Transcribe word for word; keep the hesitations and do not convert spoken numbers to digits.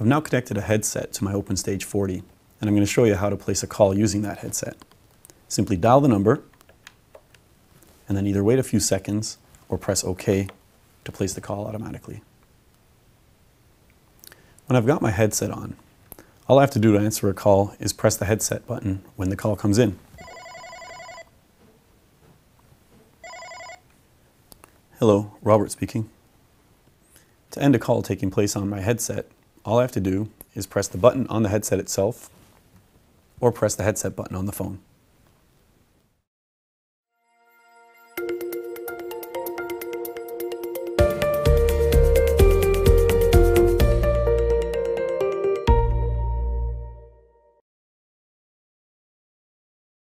I've now connected a headset to my OpenStage forty, and I'm going to show you how to place a call using that headset. Simply dial the number, and then either wait a few seconds or press OK to place the call automatically. When I've got my headset on, all I have to do to answer a call is press the headset button when the call comes in. Hello, Robert speaking. To end a call taking place on my headset, all I have to do is press the button on the headset itself or press the headset button on the phone.